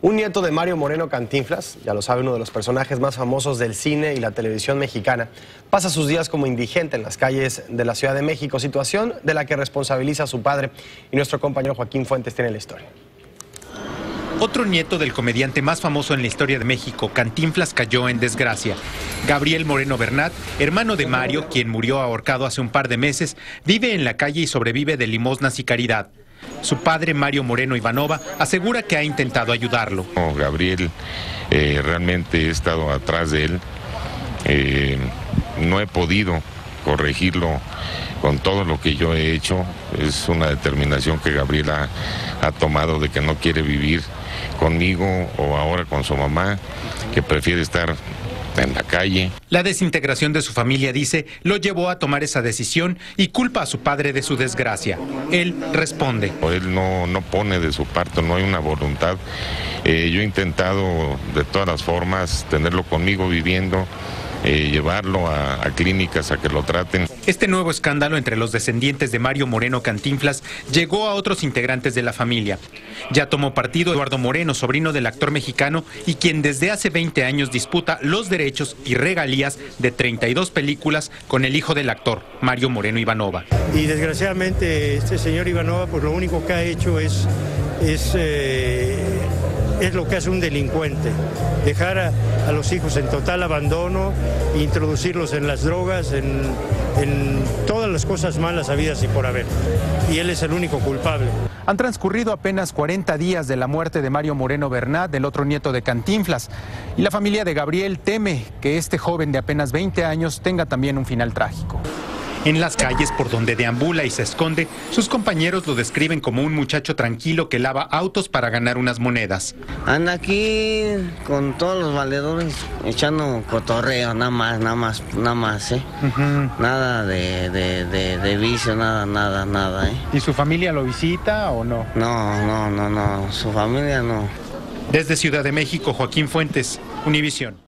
Un nieto de Mario Moreno Cantinflas, ya lo sabe, uno de los personajes más famosos del cine y la televisión mexicana, pasa sus días como indigente en las calles de la Ciudad de México, situación de la que responsabiliza a su padre, y nuestro compañero Joaquín Fuentes tiene la historia. Otro nieto del comediante más famoso en la historia de México, Cantinflas, cayó en desgracia. Gabriel Moreno Bernat, hermano de Mario, quien murió ahorcado hace un par de meses, vive en la calle y sobrevive de limosnas y caridad. Su padre, Mario Moreno Ivanova, asegura que ha intentado ayudarlo. Gabriel, realmente he estado atrás de él. No he podido corregirlo con todo lo que yo he hecho. Es una determinación que Gabriel ha tomado de que no quiere vivir conmigo o ahora con su mamá, que prefiere estar en la calle. La desintegración de su familia, dice, lo llevó a tomar esa decisión y culpa a su padre de su desgracia. Él responde. Él no pone de su parte, no hay una voluntad. Yo he intentado de todas las formas tenerlo conmigo viviendo, llevarlo a clínicas a que lo traten. Este nuevo escándalo entre los descendientes de Mario Moreno Cantinflas llegó a otros integrantes de la familia. Ya tomó partido Eduardo Moreno, sobrino del actor mexicano y quien desde hace 20 años disputa los derechos y regalías de 32 películas con el hijo del actor, Mario Moreno Ivanova. Y desgraciadamente este señor Ivanova pues lo único que ha hecho es lo que hace un delincuente, dejar a los hijos en total abandono, introducirlos en las drogas, en todas las cosas malas habidas y por haber. Y él es el único culpable. Han transcurrido apenas 40 días de la muerte de Mario Moreno Bernat, del otro nieto de Cantinflas, y la familia de Gabriel teme que este joven de apenas 20 años tenga también un final trágico. En las calles por donde deambula y se esconde, sus compañeros lo describen como un muchacho tranquilo que lava autos para ganar unas monedas. Anda aquí con todos los valedores echando cotorreo, nada más, ¿eh? Nada de vicio, nada, ¿eh? ¿Y su familia lo visita o no? No, su familia no. Desde Ciudad de México, Joaquín Fuentes, Univisión.